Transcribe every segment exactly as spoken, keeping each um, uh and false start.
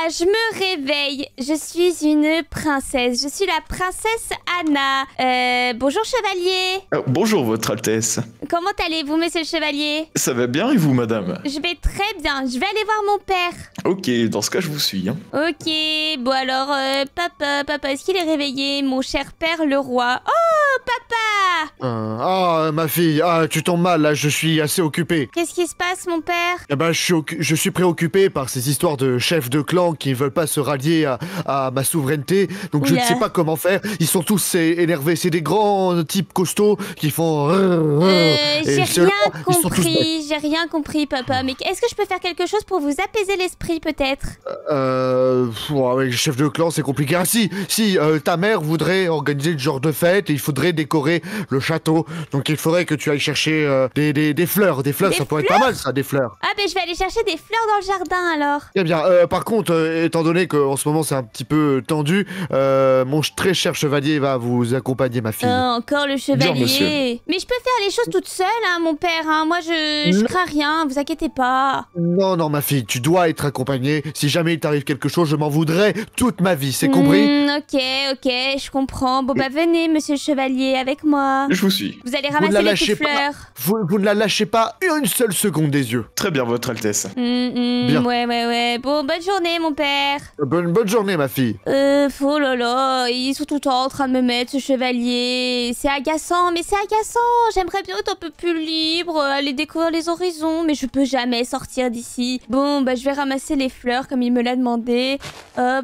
je me réveille. Je suis une princesse. Je suis la princesse Anna. Euh, bonjour, chevalier. Euh, bonjour, votre Altesse. Comment allez-vous, monsieur le chevalier? Ça va bien et vous, madame? Je vais très bien. Je vais aller voir mon père. Ok, dans ce cas, je vous suis. Hein. Ok, bon alors, euh, papa, papa, est-ce qu'il est réveillé, mon cher père le roi? Oh, papa! Euh, ah, ma fille, ah, tu tombes mal, là, je suis assez occupé. Qu'est-ce qui se passe, mon père? Eh ben, je suis, je suis préoccupé par ces histoires de chefs de clan qui ne veulent pas se rallier à, à ma souveraineté, donc Oula. je ne sais pas comment faire. Ils sont tous é- énervés, c'est des grands types costauds qui font... Euh, j'ai ceux-là, rien ils sont tous bêtes. compris, j'ai rien compris, papa. Mais est-ce que je peux faire quelque chose pour vous apaiser l'esprit, peut-être? Euh... pff, ouais, avec les chefs de clan, c'est compliqué. Ah si, si, euh, ta mère voudrait organiser le genre de fête et il faudrait décorer le château. Donc il faudrait que tu ailles chercher euh, des, des, des fleurs. Des fleurs, Des ça pourrait être pas mal, ça, des fleurs. Ah, ben je vais aller chercher des fleurs dans le jardin, alors. Eh bien, euh, par contre, euh, étant donné qu'en ce moment c'est un petit peu tendu, euh, mon ch- très cher chevalier va vous accompagner, ma fille. Ah, encore le monsieur. chevalier. Mais je peux faire les choses toute seule, hein, mon père. Hein. Moi, je, je Non. crains rien, vous inquiétez pas. Non, non, ma fille, tu dois être accompagnée. Si jamais il t'arrive quelque chose, je m'en voudrais toute ma vie, c'est compris? Hmm, ok, ok, je comprends. Bon, bah, venez, monsieur le chevalier, avec moi. Je vous suis. Vous allez Vous ne ramasser la les lâchez petites pas. fleurs. Vous, vous ne la lâchez pas une seule seconde des yeux. Très bien, votre Altesse. Hmm, hmm, Bien. ouais, ouais, ouais. Bon, bonne journée, mon père. Bonne, bonne journée, ma fille. Euh, oh là là, ils sont tout le temps en train de me mettre ce chevalier. C'est agaçant, mais c'est agaçant. J'aimerais bien être un peu plus libre, aller découvrir les horizons, mais je peux jamais sortir d'ici. Bon, bah je vais ramasser les fleurs comme il me l'a demandé. Hop,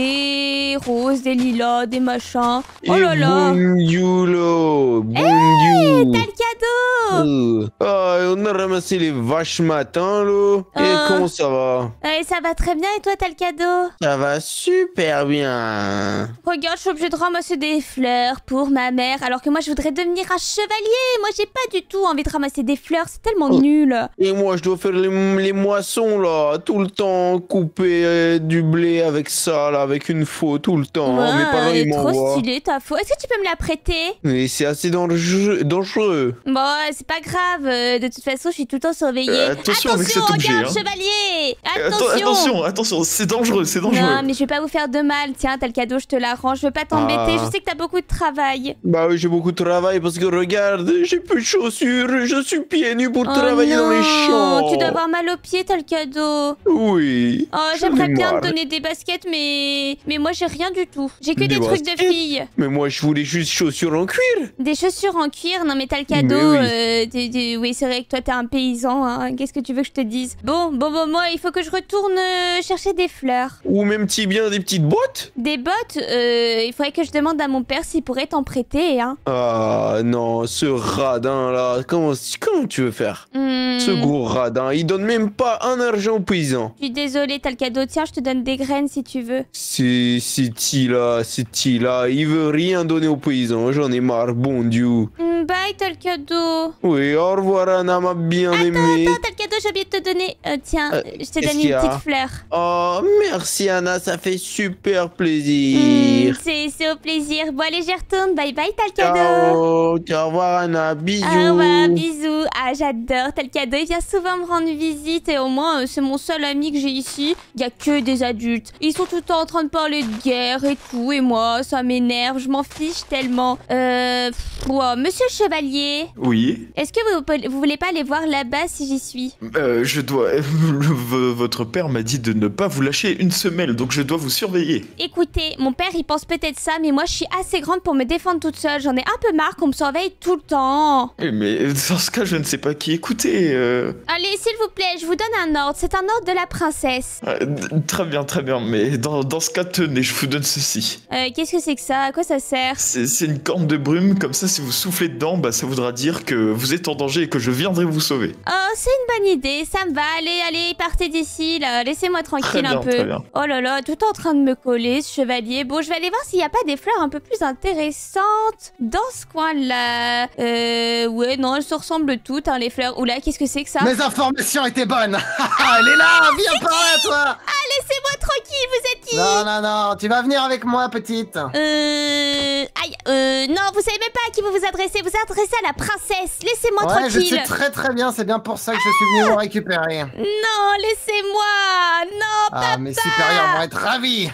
des roses, des lilas, des machins. Oh là là. Bonjour, T'as bonjour. le cadeau. Euh, ah, on a ramassé les vaches matin, là. Et Euh. comment ça va? Ouais, ça va très bien et toi t'as le cadeau? Ça va super bien. Regarde, je suis obligée de ramasser des fleurs pour ma mère, alors que moi je voudrais devenir un chevalier. Moi j'ai pas du tout envie de ramasser des fleurs, c'est tellement Oh. nul. Et moi, je dois faire les, les moissons, là. Tout le temps, couper euh, du blé avec ça, là, avec une faux, tout le temps. Ouais, Mes parents, elle est ils trop m'envoient. stylée ta faux. Est-ce que tu peux me la prêter? Mais c'est assez dangereux. dangereux. Bon, c'est pas grave. euh, De toute façon, je suis tout le temps surveillée. Euh, attention avec cet objet, regarde, hein. chevalier. Euh, Attention. atten- attention, attention, c'est dangereux, c'est dangereux. Non, mais je vais pas vous faire de mal. Tiens, t'as le cadeau, je te l'arrange. Je veux pas t'embêter. Ah. Je sais que t'as beaucoup de travail. Bah oui, j'ai beaucoup de travail parce que regarde, j'ai plus de chaussures, je suis pieds nus pour Oh travailler non, dans les champs. tu dois avoir mal aux pieds, t'as le cadeau. Oui. Oh, j'en j'aimerais ai bien marre. te donner des baskets, mais mais moi j'ai rien du tout. J'ai que Des des, trucs de baskets? filles. Mais moi, je voulais juste chaussures en cuir. Des chaussures en cuir. Non, mais t'as le cadeau. Mais oui. euh, t'es- t'es- oui, c'est vrai que toi t'es un paysan. Hein. Qu'est-ce que tu veux que je te dise? Bon, bon, bon, moi il faut que je retourne euh, chercher des fleurs. Ou même petit bien des petites bottes. Des bottes, euh, il faudrait que je demande à mon père s'il pourrait t'en prêter, hein. Ah non, ce radin là, comment, comment tu veux faire? Hmm, Ce gros radin, il donne même pas un argent aux paysans. Je suis désolée, t'as le cadeau. Tiens, je te donne des graines si tu veux. C'est c'est là, c'est là, il veut rien donner aux paysans, j'en ai marre, bon Dieu. Hmm, bye, t'as le cadeau. Oui, au revoir Anna, ma bien-aimée. Attends, t'as le cadeau, j'ai oublié de te donner. Euh, tiens, Euh, je te qu'est-ce donne qu'il y une a petite fleur. Oh, merci Anna, ça fait super Hmm, plaisir. c'est c'est au plaisir. Bon, allez, j'y retourne. Bye bye, t'as le cadeau. Ciao, au revoir Anna, bisous. Au revoir, bisous. Ah, j'adore. T'as le cadeau. Il vient souvent me rendre visite. Et au moins, euh, c'est mon seul ami que j'ai ici. Il y a que des adultes. Ils sont tout le temps en train de parler de guerre et tout. Et moi, ça m'énerve. Je m'en fiche tellement. Euh. pff, wow. Monsieur le chevalier, Oui, est-ce que vous, vous voulez pas aller voir là-bas si j'y suis? euh, je dois... v- Votre père m'a dit de ne pas vous lâcher une semelle, donc je dois vous surveiller. Écoutez, mon père il pense peut-être ça, mais moi je suis assez grande pour me défendre toute seule. J'en ai un peu marre qu'on me surveille tout le temps. Eh, Mais dans ce cas, je ne sais pas qui écouter. euh. Allez, s'il vous plaît, je vous donne un ordre. C'est un ordre de la princesse. Euh, d- Très bien, très bien, mais dans, dans ce cas, tenez, je vous donne ceci. Euh, qu'est-ce que c'est que ça? À quoi ça sert? C'est c'est une corne de brume, comme ça, si vous soufflez dedans, bah, ça voudra dire que vous êtes en danger et que je viendrai vous sauver. Oh, c'est une bonne idée, ça me va. Allez, allez, partez d'ici, là. Laissez-moi tranquille Très un bien, peu. très bien. Oh là là, tout en train de me coller, ce chevalier. Bon, je vais aller voir s'il n'y a pas des fleurs un peu plus intéressantes dans ce coin-là. Euh, ouais, non, elles se ressemblent toutes, hein, les fleurs. Oula, qu'est-ce que c'est que ça? Mes informations étaient bonnes. Elle est là, viens par là, toi. Ah, laissez-moi tranquille, vous êtes qui? Non, non, non, tu vas venir avec moi, petite. Euh... Aïe, euh... Non, vous savez même pas à qui vous vous adressez. Vous vous adressez à la princesse. Laissez-moi Ouais, je tranquille. sais très très bien, c'est bien pour ça que je suis venu vous récupérer. Non, laissez-moi. Non, Ah, papa. mes supérieurs vont être ravis.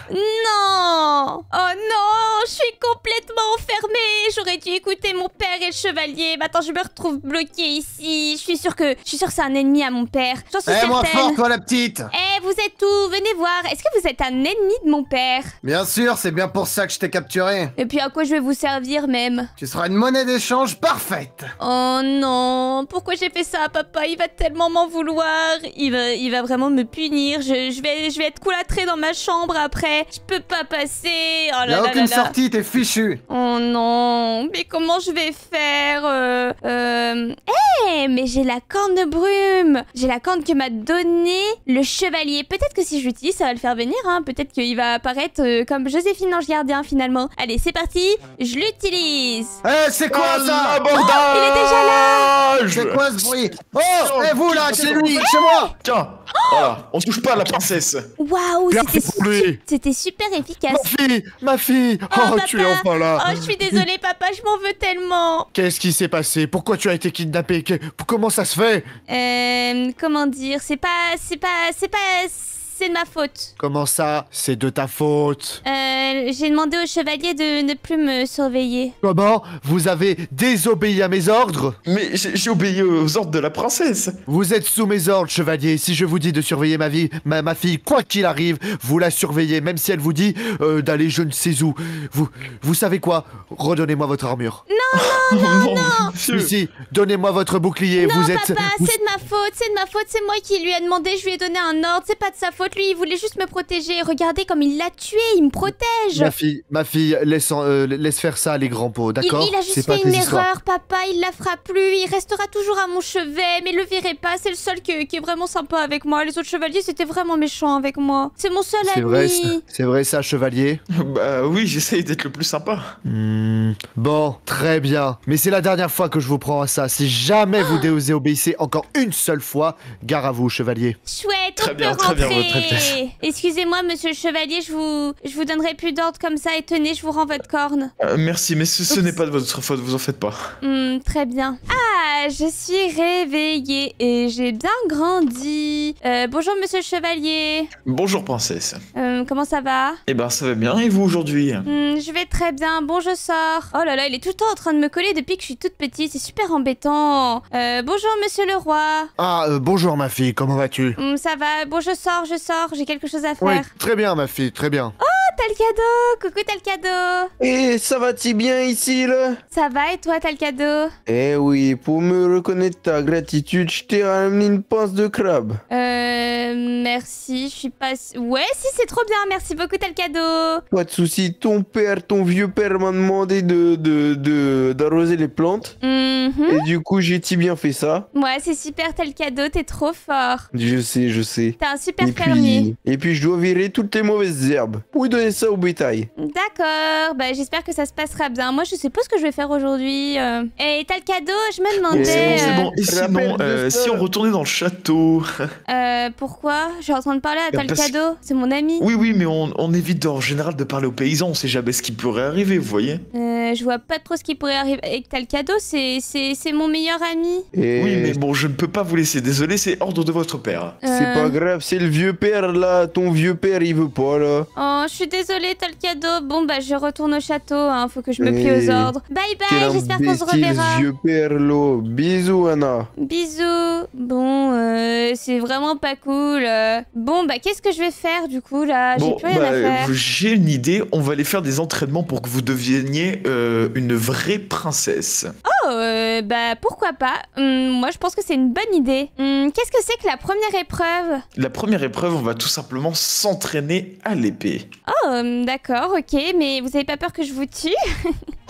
Non. Oh non, je suis complètement enfermée. J'aurais dû écouter mon père et le chevalier. Maintenant, je me retrouve bloquée ici. Je suis sûre que, je suis sûre que c'est un ennemi à mon père. J'en suis Eh, certaine. moi fort, toi, la petite. Eh, vous êtes où? Venez voir. Est-ce que vous êtes un ennemi de mon père? Bien sûr, c'est bien pour ça que je t'ai capturé. Et puis à quoi je vais vous servir même? Tu seras une monnaie d'échange parfaite. Oh non, pourquoi j'ai fait ça à papa? Il va tellement m'en vouloir. Il va, il va vraiment me punir. Je, je vais, je vais être coulâtrée dans ma chambre après. Je peux pas passer. Oh là Y'a là aucune là là. sortie, t'es fichu. Oh non, mais comment je vais faire? Euh... euh... Eh, mais j'ai la corne de brume. J'ai la corne que m'a donnée le chevalier. Peut-être que si je l'utilise, ça va le faire venir. Hein. Peut-être qu'il va apparaître euh, comme Joséphine l'ange gardien finalement. Allez, c'est parti. Je l'utilise. Eh, c'est quoi ça? L'abordage. il est déjà là. C'est quoi ce bruit? Oh, Oh, et vous là, c'est qu'est-ce que vous lui. faites chez moi? Tiens, voilà, on touche pas à la princesse. Waouh, Bien c'était fait pour lui. su- c'était super efficace. Ma fille, ma fille. Oh, Oh, papa. tu es enfin là. Oh, je suis désolée, papa, je m'en veux tellement. Qu'est-ce qui s'est passé? Pourquoi tu as été kidnappé? Que- Comment ça se fait? Euh, comment dire, c'est pas, c'est pas, c'est pas, c'est de ma faute. Comment ça? C'est de ta faute. Euh, j'ai demandé au chevalier de ne plus me surveiller. Comment? Vous avez désobéi à mes ordres? Mais j'ai j'ai obéi aux ordres de la princesse. Vous êtes sous mes ordres, chevalier. Si je vous dis de surveiller ma vie, ma, ma fille, quoi qu'il arrive, vous la surveillez, même si elle vous dit euh, d'aller je ne sais où. Vous, vous savez quoi? Redonnez-moi votre armure. Oh non, monsieur. Ici, donnez-moi votre bouclier. Non, vous êtes. papa, vous- c'est de ma faute, c'est de ma faute, c'est moi qui lui ai demandé, je lui ai donné un ordre, c'est pas de sa faute, lui, il voulait juste me protéger. Regardez comme il l'a tué, il me protège. Ma fille, ma fille, laisse, en- euh, laisse faire ça les grands pots, Il, d'accord? il a juste C'est pas fait une tes histoires. erreur, papa, il la fera plus, il restera toujours à mon chevet, mais le virez pas, c'est le seul que- qui est vraiment sympa avec moi. Les autres chevaliers, c'était vraiment méchant avec moi. C'est mon seul C'est ami. vrai, ça- c'est vrai ça, chevalier? Bah oui, j'essaye d'être le plus sympa. Hmm, Bon, très bien. Mais c'est la dernière fois que je vous prends à ça. Si jamais vous désobéissez encore une seule fois, gare à vous, chevalier. Chouette, Très on bien, peut très bien, rentrer. votre Altesse. Excusez-moi, monsieur le chevalier, je vous, je vous donnerai plus d'ordre comme ça et tenez, je vous rends votre corne. Euh, merci, mais ce, ce Oups. n'est pas de votre faute, vous en faites pas. Hmm, très bien. Ah, je suis réveillée et j'ai bien grandi. Euh, bonjour, monsieur le chevalier. Bonjour princesse. Euh, comment ça va? Eh ben ça va bien, et vous aujourd'hui? Hmm, je vais très bien. Bon, je sors. Oh là là, il est tout le temps en train de me coller depuis que je suis toute petite. C'est super embêtant. Euh, bonjour, monsieur le roi. Ah, euh, bonjour ma fille, comment vas-tu? Hmm, ça va. Bon, je sors, je sors. J'ai quelque chose à faire. Oui, très bien ma fille, très bien. T'as le cadeau. Coucou, t'as le cadeau. Eh, ça va-t-il bien ici, là? Ça va et toi, t'as le cadeau? Eh oui, pour me reconnaître ta gratitude, je t'ai ramené une pince de crabe. Euh, merci. Je suis pas. s- Ouais, si, c'est trop bien. Merci beaucoup, t'as le cadeau. Pas de soucis, ton père, ton vieux père m'a demandé de, de, de, d'arroser les plantes. Mhm. Et du coup, j'ai-tu bien fait ça? Ouais, c'est super, t'as le cadeau, t'es trop fort. Je sais, je sais. T'es un super Et fermier. puis, et puis, je dois virer toutes les mauvaises herbes. Où donner ça au bétail? D'accord, bah j'espère que ça se passera bien. Moi, je sais pas ce que je vais faire aujourd'hui. euh. Et t'as le cadeau? Je me C'est demandais. bon, c'est bon. Et Rappel sinon, de euh, ça. si on retournait dans le château? euh, euh, pourquoi? Je suis en train de parler à t'as le Parce- cadeau. C'est mon ami. Oui, oui, mais on, on évite en général de parler aux paysans, on sait jamais ce qui pourrait arriver, vous voyez? Euh, je vois pas trop ce qui pourrait arriver avec t'as le cadeau. C'est c'est c'est mon meilleur ami. Et Oui, mais bon, je ne peux pas vous laisser, désolé, c'est ordre de votre père. c'est Euh, pas grave, c'est le vieux père là. Ton vieux père, il veut pas là. Oh, je suis désolée, t'as le cadeau. Bon, bah, je retourne au château, hein. Faut que je me plie Eh, aux ordres. Bye Quel bye, j'espère qu'on se imbécile, reverra. ce vieux père là. Bisous, Anna. Bisous. Bon, euh, c'est vraiment pas cool. euh. Bon, bah, qu'est-ce que je vais faire du coup là? J'ai Bon, plus rien bah, à faire. j'ai une idée, on va aller faire des entraînements pour que vous deveniez euh, une vraie princesse. Oh, euh, bah, pourquoi pas? Hum, moi, je pense que c'est une bonne idée. Hum, qu'est-ce que c'est que la première épreuve? La première épreuve, on va tout simplement s'entraîner à l'épée. Oh, hum, d'accord, ok, mais vous avez pas peur que je vous tue?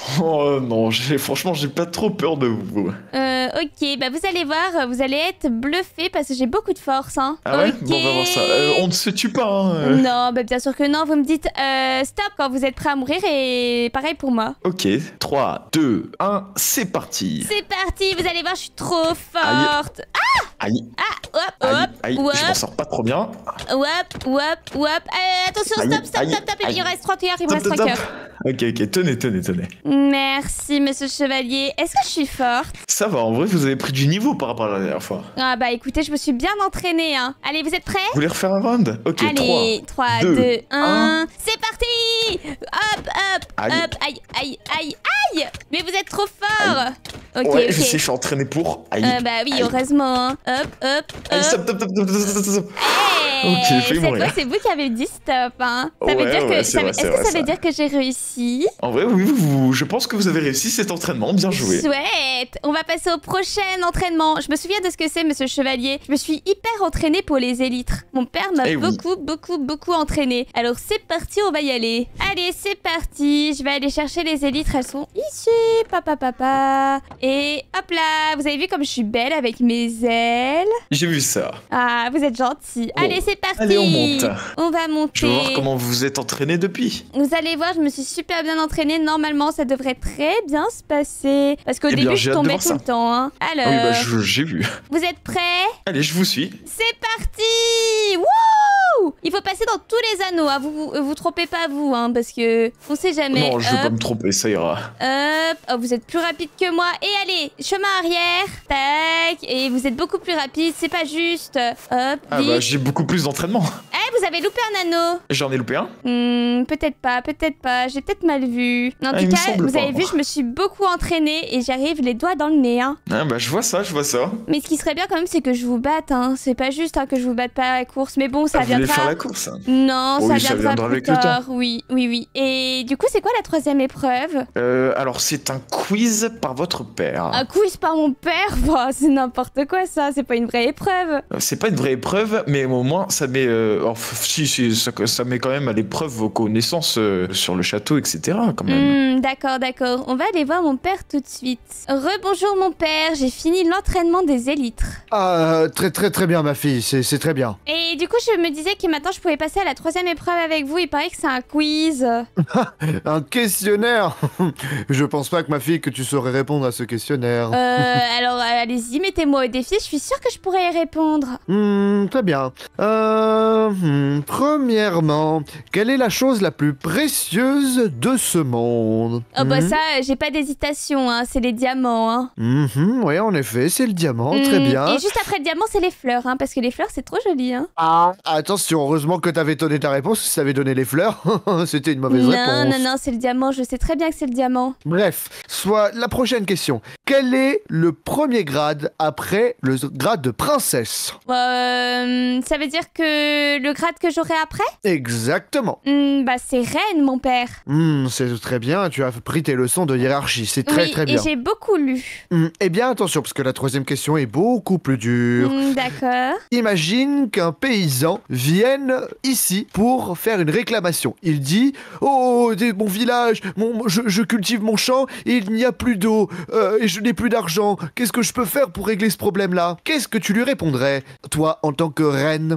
Oh non, j'ai- franchement, j'ai pas trop peur de vous. Euh, ok, bah vous allez voir, vous allez être bluffé parce que j'ai beaucoup de force, hein. Ah ouais? Ok. Bon, on va voir ça. Euh, on ne se tue pas, hein. euh. Non, bah bien sûr que non, vous me dites euh, stop quand vous êtes prêt à mourir et pareil pour moi. Ok, trois, deux, un, c'est parti. C'est parti, vous allez voir, je suis trop forte. Aïe, Hop, aïe, hop, aïe, hop, je m'en sors pas trop bien. hop, hop, hop. Euh, attention, Aïe, stop, stop, aïe, stop, stop, il aïe. me reste trois cœurs, il me Top, reste top, trois top. cœurs. Ok, ok, tenez, tenez, tenez. Merci, monsieur Chevalier. Est-ce que je suis forte? Ça va, en vrai, vous avez pris du niveau par rapport à la dernière fois. Ah bah écoutez, je me suis bien entraînée, hein. Allez, vous êtes prêts? Vous voulez refaire un round? Ok, Allez, trois, deux, deux, un, un. c'est parti! Hop, hop, Aïe. hop, aïe, aïe, aïe, aïe! Mais vous êtes trop fort! Ok, Ouais, ok. je sais, je suis entraîné pour. Aïe. Euh, bah oui, Aïe. heureusement, hein. Hop, hop, Allez, hop. stop, stop, stop, stop, stop, stop, stop. Hey, Ok, j'ai failli cette mourir. fois, c'est vous qui avez dit stop, hein. Ça veut Ouais, dire ouais, que, c'est ça veut- vrai, est-ce c'est que vrai, ça ça. veut dire que j'ai réussi? En vrai, oui, vous, vous- je pense que vous avez réussi cet entraînement, bien joué. Chouette! On va passer au prochain entraînement. Je me souviens de ce que c'est, monsieur Chevalier. Je me suis hyper entraînée pour les élytres. Mon père m'a Eh oui. beaucoup, beaucoup, beaucoup entraînée. Alors c'est parti, on va y aller. Allez, c'est parti. Je vais aller chercher les élytres. Elles sont ici. Papa, papa. Et hop là. Vous avez vu comme je suis belle avec mes ailes? J'ai vu ça. Ah, vous êtes gentil. Bon. Allez, c'est parti. Allez, on monte. On va monter. Je veux voir comment vous vous êtes entraîné depuis. Vous allez voir, je me suis super bien entraînée. Normalement, ça devrait très bien se passer. Parce qu'au Eh bien, début, j'ai je hâte de tombais voir tout ça. le temps. Hein. Alors, Ah oui, bah je- j'ai vu. vous êtes prêts? Allez, je vous suis. C'est parti! Wouh! Il faut passer dans tous les anneaux. Hein. Vous, vous vous trompez pas, vous, hein, parce que on sait jamais. Non, je vais Hop, pas me tromper, ça ira. hop. Oh, vous êtes plus rapide que moi. Et allez, chemin arrière. Tac. Et vous êtes beaucoup plus rapide. C'est pas juste. Hop, Ah vite. bah j'ai beaucoup plus d'entraînement. Eh, vous avez loupé un anneau. J'en ai loupé un. Hmm, peut-être pas, peut-être pas. J'ai peut-être mal vu. En Ah, tout il me cas, semble vous pas, avez vu, moi. je me suis beaucoup entraînée et j'arrive les doigts dans le nez. Hein. Ah bah je vois ça, je vois ça. Mais ce qui serait bien quand même, c'est que je vous batte. Hein. C'est pas juste hein, que je vous batte pas à la course. Mais bon, ça Ah, vous voulez viendra. faire la course, hein. Non, Oui, ça ça viendra, viendra plus avec le tard. Oui, oui, oui. Et du coup, c'est quoi la troisième épreuve? Euh, alors c'est un quiz par votre père. Un quiz par mon père? Bah, c'est n'importe quoi ça. C'est pas une vraie épreuve. Euh, C'est pas une vraie épreuve, mais au moins ça met, euh, oh, f- si, si, ça, ça met quand même à l'épreuve vos connaissances euh, sur le château, et cetera. Quand même. Hmm, d'accord, d'accord. On va aller voir mon père tout de suite. Rebonjour mon père. J'ai fini l'entraînement des élytres. Ah, très très très bien ma fille, c'est c'est très bien. Et du coup, je me disais que maintenant je pouvais passer à la troisième épreuve avec vous. Il paraît que c'est un quiz. Un questionnaire. Je pense pas que ma fille que tu saurais répondre à ce questionnaire. Euh, alors euh, allez-y, mettez-moi au défi. Je suis sûre que je pourrais y répondre. Hmm, très bien. Euh, hmm, premièrement, quelle est la chose la plus précieuse de ce monde? Oh bah Hmm, ça, euh, j'ai pas d'hésitation. Hein. C'est les diamants. Hein. mhm, ouais, en effet, c'est le diamant, très Hmm, bien. Et juste après le diamant, c'est les fleurs. Hein, parce que les fleurs, c'est trop joli. Hein. Ah, attention, heureusement que t'avais donné ta réponse, si t'avais donné les fleurs, c'était une mauvaise non, réponse. non, non, c'est le diamant. Je sais très bien que c'est le diamant. Bref, soit la prochaine question. Quel est le premier grade après le grade de princesse? Euh, ça veut dire que le grade que j'aurai après? Exactement. Hmm, bah c'est reine, mon père. Hmm, c'est très bien, tu as pris tes leçons de hiérarchie, c'est très oui, très et bien. j'ai beaucoup lu. Hmm, eh bien attention, parce que la troisième question est beaucoup plus dure. Hmm, d'accord. Imagine qu'un paysan vienne ici pour faire une réclamation. Il dit « Oh, des- mon village, mon, je, je cultive mon champ et il n'y a plus d'eau euh, et je n'ai plus d'argent. Qu'est-ce que je peux faire pour régler ce problème-là » Qu'est-ce que tu lui répondrais, toi, en tant que reine?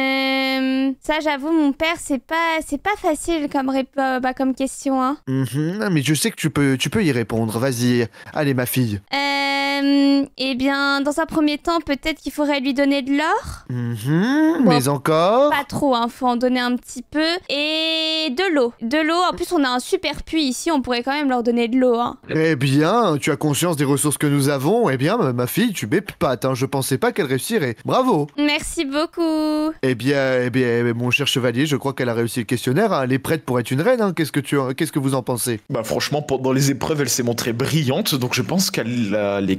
Euh, ça, j'avoue, mon père, c'est pas, c'est pas facile comme, rép- euh, bah, comme question. Hein. Mhm, mais je sais que tu peux, tu peux y répondre, vas-y. Allez, ma fille. Euh, eh bien, dans un premier temps, peut-être qu'il faudrait lui donner de l'or. Mhm, Bon, mais encore? Pas trop, hein, faut en donner un petit peu. Et de l'eau. De l'eau, en plus, on a un super puits ici, on pourrait quand même leur donner de l'eau. Hein. Eh bien, tu as conscience des ressources que nous avons. Eh bien, ma, ma fille, tu m'épates, hein. Je pensais pas qu'elle réussirait. Bravo. Merci beaucoup. Eh bien, eh bien, eh bien, mon cher chevalier, je crois qu'elle a réussi le questionnaire, hein. Elle est prête pour être une reine, hein. Qu'est-ce que tu, qu'est-ce que vous en pensez? Bah franchement, pendant les épreuves, elle s'est montrée brillante, donc je pense qu'elle a les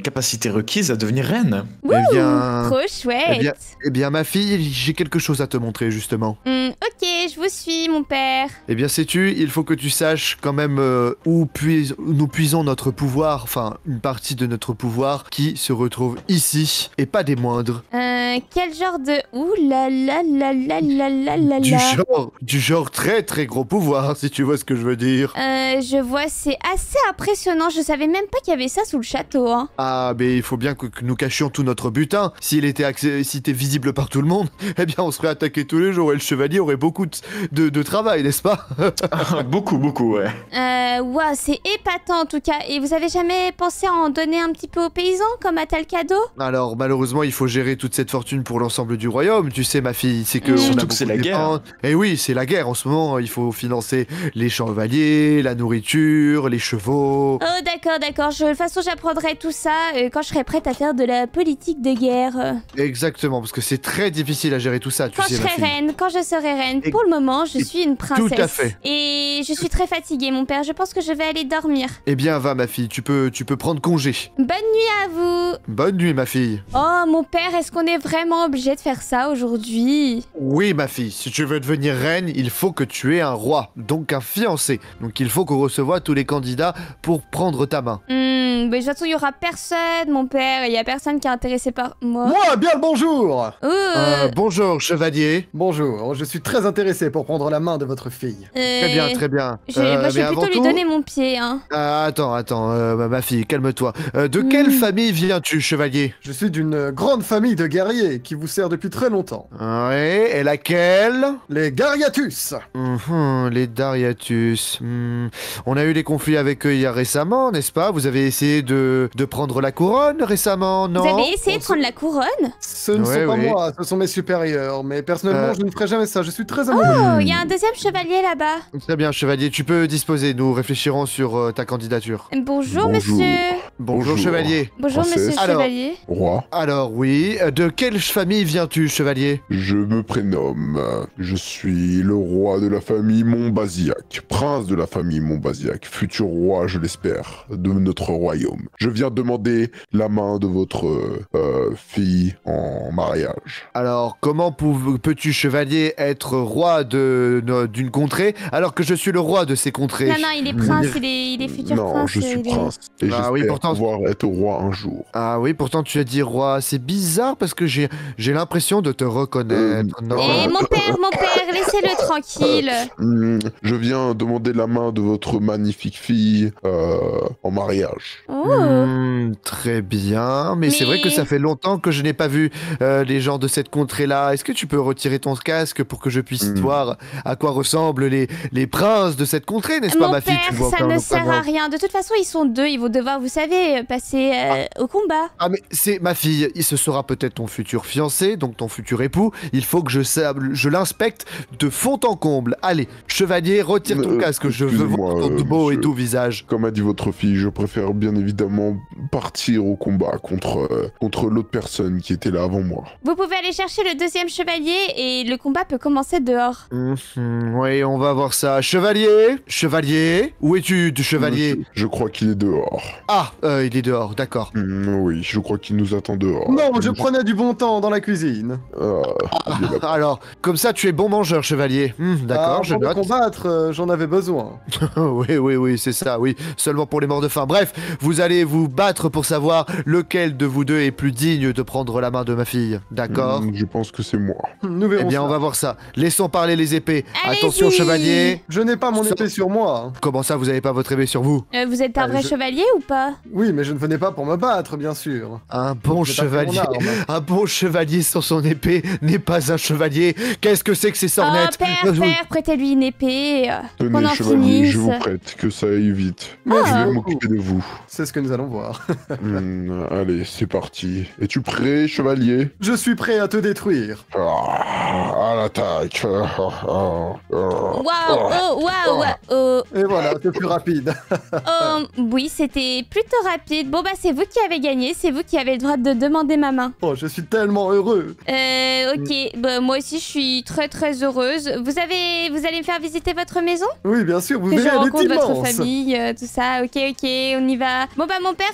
capacités requises à devenir reine. Eh bien, Trop eh chouette. bien, eh bien, ma fille, j'ai quelque chose à te montrer justement. Hmm, ok, je vous suis, mon père. Eh bien, sais-tu, il faut que tu saches quand même euh, où, puis- où nous puisons notre pouvoir, enfin, une partie de notre pouvoir qui se retrouve ici, et pas des moindres. Euh, quel genre de... Ouh là là là là là là là Du là. genre, du genre très très gros pouvoir, si tu vois ce que je veux dire. Euh, je vois, c'est assez impressionnant. Je savais même pas qu'il y avait ça sous le château, hein. Ah, mais il faut bien que, que nous cachions tout notre butin. S'il était, accès- s'il était visible par tout le monde, eh bien, on serait attaqué tous les jours et le chevalier aurait beaucoup de, de- de travail, n'est-ce pas? beaucoup, beaucoup, ouais. Euh, waouh, c'est épatant en tout cas. Et vous avez jamais pensé à en donner un petit peu aux paysans, comme un tel cadeau? Alors, malheureusement, il faut gérer toute cette fortune pour l'ensemble du royaume. Tu sais, ma fille, c'est que. Mm. on a Surtout beaucoup que c'est la de guerre. dépenses. Et oui, c'est la guerre en ce moment. Il faut financer les chevaliers, la nourriture, les chevaux. Oh d'accord, d'accord. Je- De toute façon, j'apprendrai tout ça euh, quand je serai prête à faire de la politique de guerre. euh. Exactement, parce que c'est très difficile à gérer tout ça, tu Quand sais, je ma serai fille. reine, quand je serai reine. Et- Pour le moment, je et- suis une princesse. tout à fait. Et je suis très fatiguée, mon père. Je pense que je vais aller dormir. Eh bien, va, ma fille, tu peux, tu peux prendre congé. Bonne nuit à vous. Bonne nuit, ma fille. Oh, mon père, est-ce qu'on est vraiment obligé de faire ça aujourd'hui? Oui, ma fille, si tu veux devenir reine, il faut que tu aies un roi, donc un fiancé. Donc il faut qu'on reçoive tous les candidats pour prendre ta main. Hmm, mais de toute façon, il y aura personne, mon père. Il y a personne qui est intéressé par moi. Moi, bien le bonjour. Oh, Euh, bonjour, chevalier. Bonjour, je suis très intéressé pour prendre la main de votre fille. Très bien, très bien. Je, Euh, bah, je vais mais plutôt avant lui tout- donner mon pied, hein. Ah, attends, attends, euh, ma- ma fille, calme-toi. Euh, de quelle Mm. famille viens-tu, chevalier? Je suis d'une grande famille de guerriers qui vous sert depuis très longtemps. Ouais, et laquelle? Les Gariatus. Mhm, les Dariatus. Hmm. On a eu des conflits avec eux il y a récemment, n'est-ce pas? Vous avez essayé de, de prendre la couronne récemment, non? Vous avez essayé de on prendre la couronne? Ce ne Ouais, sont pas oui. moi, ce sont mes supérieurs, mais personnellement, Euh. je ne ferai jamais ça. Je suis très amoureux. Oh, il y a un deuxième chevalier là-bas. Très bien, chevalier, tu peux disposer, nous réfléchirons sur euh, ta candidature. Bonjour, Bonjour. monsieur. Bonjour, Bonjour. chevalier. Bonjour, Princesse. monsieur Alors. chevalier. Roi, Alors oui, euh, de quelle famille viens-tu, chevalier? je me prénomme. Je suis le roi de la famille Montbazillac, prince de la famille Montbazillac, futur roi, je l'espère, de notre royaume. Je viens demander la main de votre euh, fille en mariage. Alors, comment pou- peux-tu, chevalier, être roi de no- d'une contrée alors que je suis le roi de ces contrées? Non, non, il est prince, il est, il est futur non, prince. je suis il est- prince. Et Ah j'espère oui, pourtant- pouvoir être roi un jour. Ah oui, pourtant tu as dit roi. C'est bizarre parce que j'ai j'ai l'impression de te reconnaître. non? Eh, mon père, mon père, laissez-le tranquille. Hmm, je viens demander la main de votre magnifique fille euh, en mariage. Oh. Hmm, très bien, mais, c'est vrai que Mais- ça fait longtemps que je n'ai pas vu euh, les gens de cette contrée-là. Est-ce que tu peux retirer ton casque pour que je puisse Hmm. voir à quoi ressemblent les, les princes de cette contrée, n'est-ce pas, Mon ma fille? père, Tu vois ça quand ne même sert vraiment- à rien. De toute façon, ils sont deux. Ils vont devoir, vous savez, passer euh, au combat. Ah mais c'est ma fille, il ce sera peut-être ton futur fiancé, donc ton futur époux. Il faut que je, sa- je l'inspecte de fond en comble. Allez, chevalier, retire ton Euh, casque, je veux voir excusez-moi, ton euh, beau et monsieur. doux visage. Comme a dit votre fille, je préfère bien évidemment partir au combat contre, euh, contre l'autre personne qui était là avant moi. Vous pouvez aller chercher le deuxième chevalier et le combat peut commencer dehors. Mhm, oui, on va voir ça. Chevalier, chevalier, où es-tu, du chevalier? Je, je crois qu'il est dehors. Ah, euh, il est dehors, d'accord. Hmm, oui, je crois qu'il nous attend dehors. Non, je prenais du bon temps dans la cuisine. Ah, il est là. Alors, comme ça, tu es bon mangeur, chevalier. Hmm, d'accord, Ah, je pour me note. combattre, euh, j'en avais besoin. oui, oui, oui, c'est ça, oui. Seulement pour les morts de faim. Bref, vous allez vous battre pour savoir lequel de vous deux est plus digne de prendre la main de ma fille. D'accord? Hmm, je pense que c'est moi. Nous verrons Eh bien, ça. on va voir ça. Laissons parler les épées. Allez-y. Attention, chevalier. Je n'ai pas mon Ça- épée sur moi. Comment ça, vous avez pas votre épée sur vous? Euh, vous êtes un Allez, vrai je- chevalier ou pas? Oui, mais je ne venais pas pour me battre, bien sûr. Un bon J'ai pas pris chevalier. mon arme. Un bon chevalier sans son épée n'est pas un chevalier. Qu'est-ce que c'est que ces Oh, sornettes? père, Euh, vous- père, prêtez-lui une épée. euh, qu'on Tenez, en chevalier, finisse. je vous prête, que ça aille vite. Merci Je vais beaucoup. m'occuper de vous. C'est ce que nous allons voir. Hmm, allez, c'est parti. Es-tu prêt, chevalier? Je suis prêt à te détruire. Ah, à l'attaque. Ah, ah, ah. Waouh, oh, waouh, waouh, oh, Et voilà, c'est plus rapide. oh, oui, c'était plutôt rapide. Bon, bah, c'est vous qui avez gagné, c'est vous qui avez le droit de demander ma main. Oh, je suis tellement heureux. Euh, ok, bah, moi aussi, je suis très très heureuse. Vous avez, vous allez me faire visiter votre maison? Oui, bien sûr, vous Que je verrez, elle est rencontre votre immense. famille, euh, tout ça. Ok, ok, on y va. Bon, bah, mon père,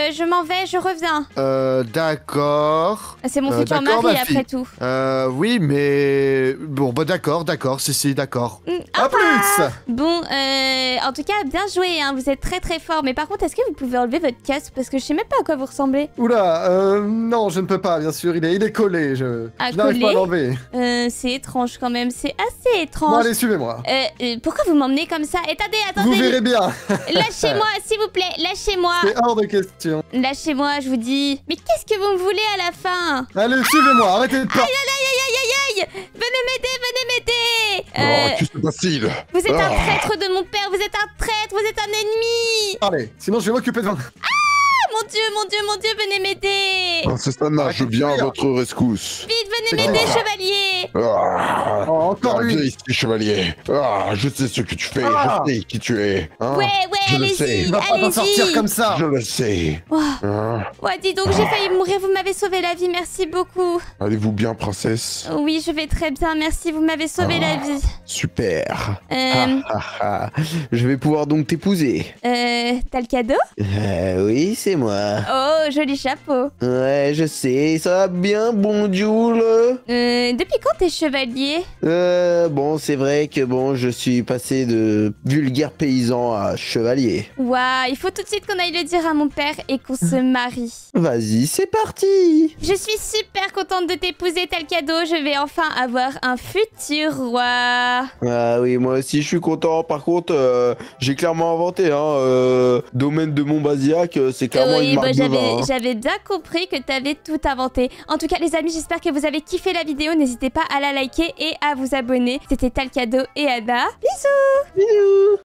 euh, je m'en vais, je reviens. Euh, d'accord. C'est mon Euh, futur d'accord, mari, ma fille. après tout. Euh, oui, mais... Bon, bah d'accord, d'accord, si, si, d'accord. Mm, À plus. Bon, euh, en tout cas, bien joué, hein, vous êtes très très fort. Mais par contre, est-ce que vous pouvez enlever votre casque? Parce que je sais même pas à quoi vous ressemblez. Oula, euh, non, je ne peux pas, bien sûr. Il est, il est collé. Je, Ah, je n'arrive pas à collé l'enlever. Euh, c'est étrange quand même, c'est assez Bon, étrange. allez, suivez-moi. Euh, euh, pourquoi vous m'emmenez comme ça? Attendez, Vous attendez. verrez bien. Lâchez-moi, s'il vous plaît, lâchez-moi. C'est hors de question. Lâchez-moi, je vous dis. Mais qu'est-ce que vous me voulez à la fin? Allez, suivez-moi. Arrêtez de parler. Aïe, aïe, aïe, aïe, aïe. Venez m'aider, venez m'aider. Oh, Euh, que se passe-t-il? vous êtes un Ah. traître de mon père, vous êtes un traître, vous êtes un ennemi. Allez, sinon je vais m'occuper de vous. Ah, mon dieu, mon dieu, mon dieu, venez m'aider. Princesse Anna, je viens à Arrêtez de votre rescousse. Vite, venez m'aider, chevalier. Ah. Oh, encore Ah, viens lui. ici, chevalier. Ah, je sais ce que tu fais, Ah. je sais qui tu es. hein. Ouais, ouais, je le sais. allez-y, Il va pas t'en sortir allez-y. comme ça. Je le sais. Ouah. Hein. Ouais, dis donc, j'ai failli mourir, vous m'avez sauvé la vie, merci beaucoup. Allez-vous bien, princesse? Oui, je vais très bien, merci, vous m'avez sauvé la vie. Super. Euh, Ah, ah, ah. Je vais pouvoir donc t'épouser. euh, t'as le cadeau? Euh, oui, c'est moi. Oh, joli chapeau. Ouais, je sais, ça va bien, bon Jules. Euh, depuis quand t'es chevalier? Euh, bon, c'est vrai que bon, je suis passé de vulgaire paysan à chevalier. Waouh, il faut tout de suite qu'on aille le dire à mon père et qu'on se marie. Vas-y, c'est parti. Je suis super contente de t'épouser, t'as le cadeau, je vais enfin avoir un futur roi. Ah oui, moi aussi je suis content. Par contre, euh, j'ai clairement inventé, hein, euh, domaine de Montbazillac, euh, c'est clairement Oui, une bah, marque de j'avais, vin, hein. j'avais bien compris que t'avais tout inventé. En tout cas, les amis, j'espère que vous avez kiffé la vidéo. N'hésitez pas à la liker et à vous abonner. C'était Talcado et Anna. Bisous! Bisous.